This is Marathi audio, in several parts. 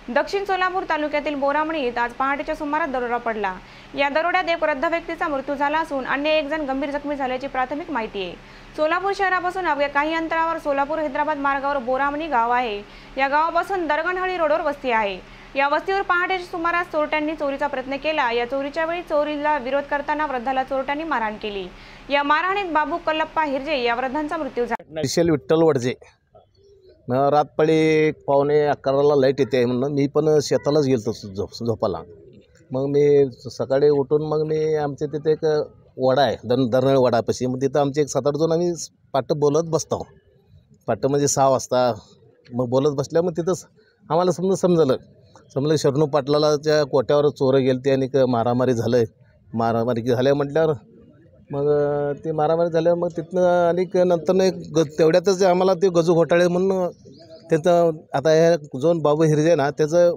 दक्षिण सोलापूर तालुक्यातील बोरामणीत आज पहाटेच्या सुमारास दरोडा पडला। या दरोड्यात एक वृद्ध व्यक्तीचा मृत्यू झाला असून अन्य एक जण गंभीर जखमी झाल्याची प्राथमिक माहिती आहे। सोलापूर शहरापासून अवघ्या काही अंतरावर सोलापूर हैदराबाद मार्गावर बोरामणी गाव आहे। या गावापासून दरगणहळी रोडवर वस्ती आहे। या वस्तीवर पहाटेच्या सुमारास चोरट्यांनी चोरीचा प्रयत्न केला। या चोरीच्या वेळी चोरीला विरोध करताना वृद्धाला चोरट्यांनी मारहाण केली। या मारहाणीत बाबू कल्लप्पा हिरजे या वृद्धांचा मृत्यू झाला। विशाल विठ्ठल वडजे रातपाळी 11:15 लाईट येते म्हणून मी पण शेतालाच गेलतो झोपाला। मग मी सकाळी उठून मग मी आमच्या तिथे एक वडा आहे दरनळ वडापाशी, मग तिथं आमचे एक 7-8 जण आम्ही पाट बोलत बसतो। पाट म्हणजे 6 वाजता मग बोलत बसल्या मग तिथंच आम्हाला समजलं शरणू पाटलाच्या कोट्यावर चोरं गेलते आणि मारामारी मारामारी झाल्या म्हटल्यावर मग ते मारामारी झाल्यावर मग तिथनं आणि नंतर एक तेवढ्यातच आम्हाला ते गजू घोटाळे म्हणून त्याचं आता हे जो बाबू हिरजे ना त्याचं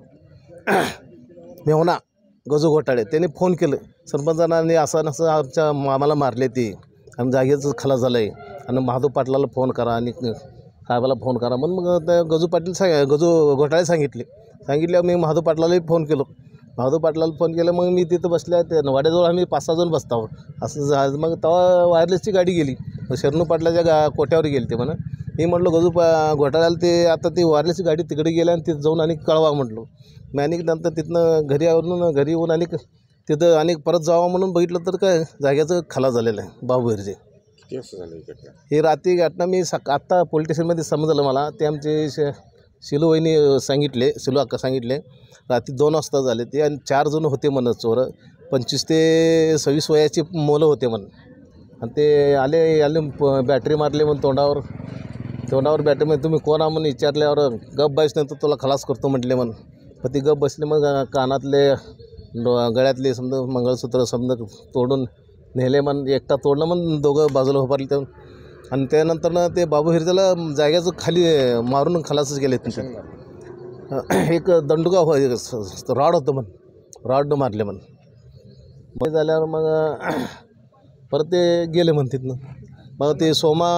मेहुणा गजू घोटाळे त्यांनी फोन केलं सरपंचांनी असं नसं आमच्या मामाला मारले ते आणि जागेचं खलास झालं आहे आणि महादेव पाटलाला फोन करा आणि साहेबाला फोन करा म्हणून मग गजू पाटील गजू घोटाळे सांगितल्यावर मी महादेव पाटलालाही फोन केलो। महादेव पाटलाला फोन केलं मग मी तिथं बसल्या त्या वाड्याजवळ आम्ही 5-6 जण बसतो असं मग तेव्हा वायरलेसची गाडी गेली शरणू पाटलाच्या कोट्यावर गेली ते म्हणा। मी म्हटलं गजू घोटाळ्याला ते आता ती वायरलेसची गाडी तिकडे गेल्या आणि तिथं जाऊन आणि कळवा म्हटलो मी आणि नंतर तिथनं घरी येऊन आणि तिथं आणि परत जावं म्हणून बघितलं तर काय जाग्याचं खलास झालेलं आहे बाबू हिरजे। ही रात्री घटना मी आत्ता पोलीस स्टेशनमध्ये समजलं मला ते आमचे शिलू वहिनी शिलू अक्का सांगितले रात्री 2 वाजता झाले ते आणि 4 जण होते म्हणत चोरं 25 ते 26 वयाची मुलं होते म्हणून आणि ते आले बॅटरी मारले म्हणून तोंडावर बॅटरीमध्ये तुम्ही कोण आ म्हणून विचारल्यावर गप बस नाही तर तुला खलास करतो म्हटले म्हणून मग ती गप बसले मग कानातले गळ्यातले समजा मंगळसूत्र समजा तोडून नेले म्हण एकटा तोडलं म्हण दोघं बाजूला उभारले ते आणि त्यानंतर ना ते बाबू हिरजेला जाग्याचं खाली मारून खलासच गेले एक दंडुका रॉड होतं म्हण रॉड मारले म्हण मग झाल्यावर मग परत ते गेले म्हण तिथनं मग ते सोमा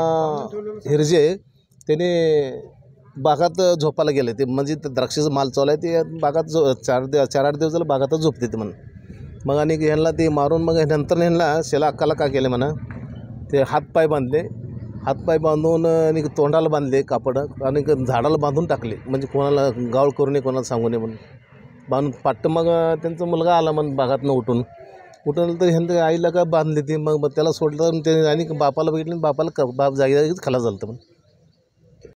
हिरजे त्याने बागात झोपायला गेले ते म्हणजे द्राक्षाचा माल चालू आहे ते बागात 4-8 दिवस झालं बागातच झोपते ते म्हण मग आणि ह्यांना ते मारून मग नंतर ह्यांना शेला अक्काला काय केलं म्हणा ते हातपाय बांधून आणि तोंडाला बांधले कापड आणि झाडाला बांधून टाकले म्हणजे कोणाला गावळ करू नये कोणाला सांगू नये म्हणून बांधून पाट्ट मग त्यांचा मुलगा आला म्हण बागातनं उठून तर ह्यांच्या आईला काय बांधली ती मग त्याला सोडलं ते आणि बापाला बघितलं बापाला बाप जागेच खलास झालं तर